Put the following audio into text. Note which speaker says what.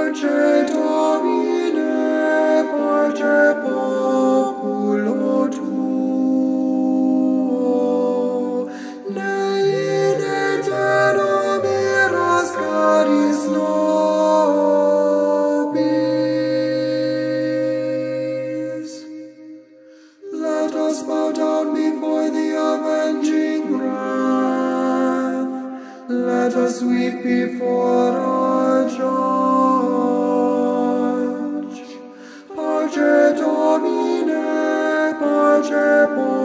Speaker 1: Parce Domine, parce populo tuo, ne in eterno miras caris nobis. Let us bow down before the avenging wrath. Let us weep before our Judge. Parce Domine, parce